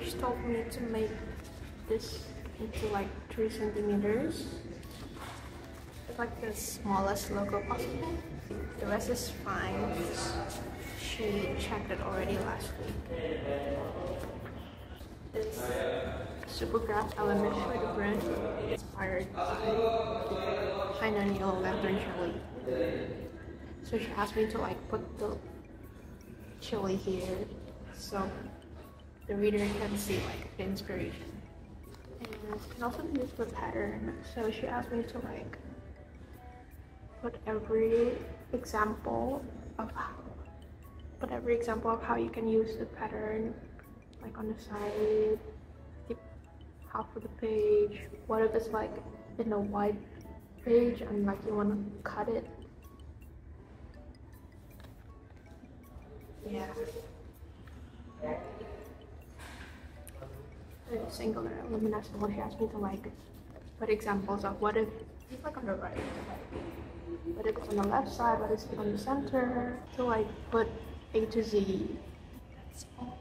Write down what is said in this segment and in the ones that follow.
She told me to make this into like 3 centimeters. It's like the smallest logo possible. The rest is fine. She checked it already last week. This Supergraph element for the brand inspired by Hainan Lantern chili. So she asked me to like put the chili here so the reader can see like the inspiration. And you can also use the pattern. So she asked me to like put every example of how you can use the pattern, like on the side, half of the page. What if it's like in a wide page and like you want to cut it? Yeah. It's angular luminescent. She asked me to like put examples of what if it's like on the right, what if it's on the left side, what is it on the center, to like put A to Z. That's all.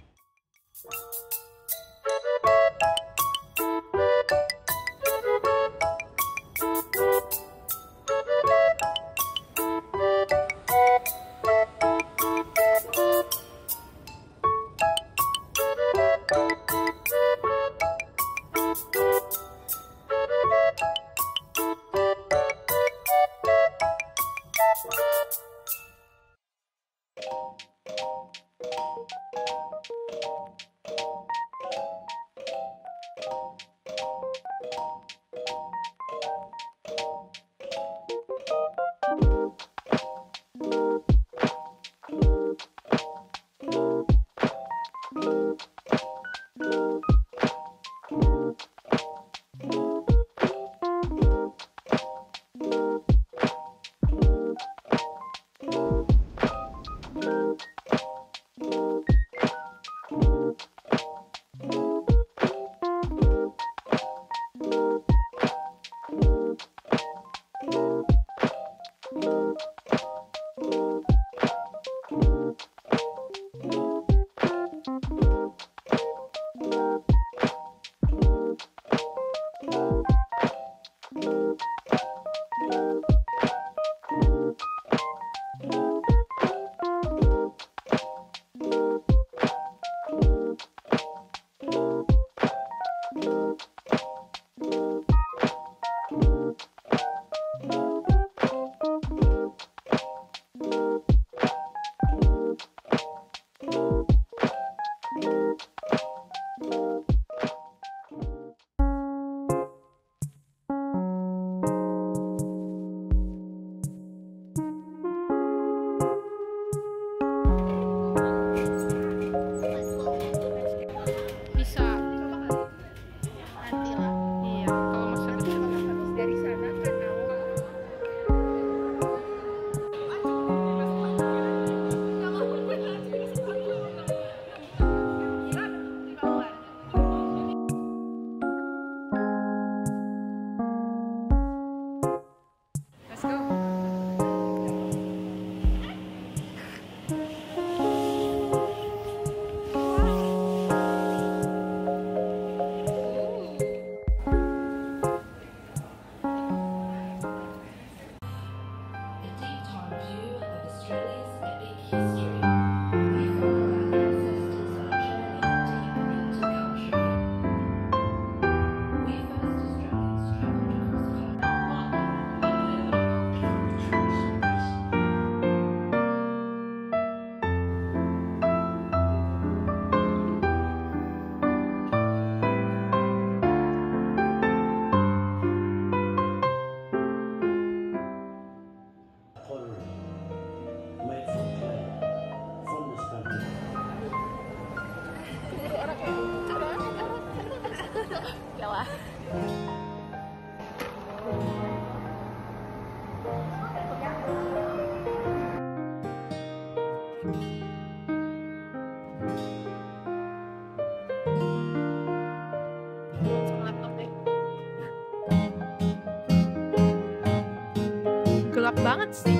Gelap banget sih.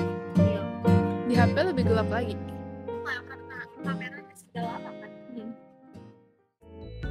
Di HP lebih gelap lagi. Karena kameranya segala apa kan.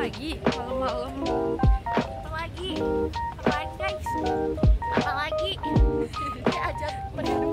lagi malam-malam? Apa lagi guys? Apa lagi? Dia ajak